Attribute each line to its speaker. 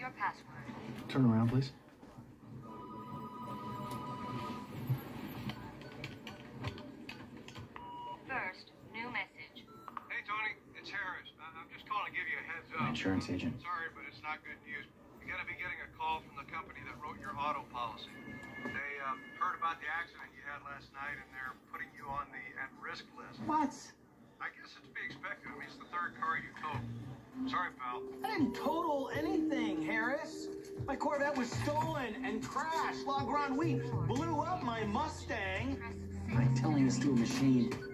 Speaker 1: your password.
Speaker 2: Turn around, please.
Speaker 1: First, new message.
Speaker 3: Hey, Tony, it's Harris. I'm just calling to give you a heads up.
Speaker 2: Insurance agent.
Speaker 3: Sorry, but it's not good news. You're going to be getting a call from the company that wrote your auto policy. They heard about the accident you had last night, and they're putting you on the at-risk list.
Speaker 4: What?
Speaker 3: I guess it's to be expected. I mean, it's the third car you totaled. Sorry, pal.
Speaker 4: I didn't total anything, Harris. My Corvette was stolen and crashed. La Grande Week blew up my Mustang.
Speaker 1: Press 6.
Speaker 4: I'm telling this to a machine.